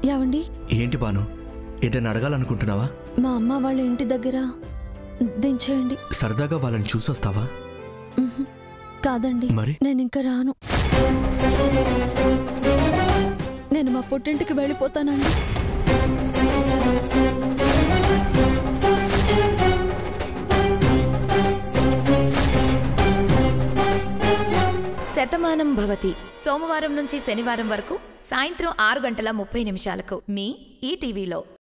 యావండి? ఏంటి బాను, ఏదైనా అడగాలనుకుంటున్నావా? మా అమ్మ వాళ్ళ ఇంటి దగ్గర దించేయండి. సరదాగా వాళ్ళని చూసొస్తావా? కాదండి, మరి నేను ఇంకా రాను. నేను మా పుట్టింటికి వెళ్ళిపోతానండి. శతమానం భవతి సోమవారం నుంచి శనివారం వరకు సాయంత్రం 6 గంటల 30 నిమిషాలకు మీ ఈటీవీలో.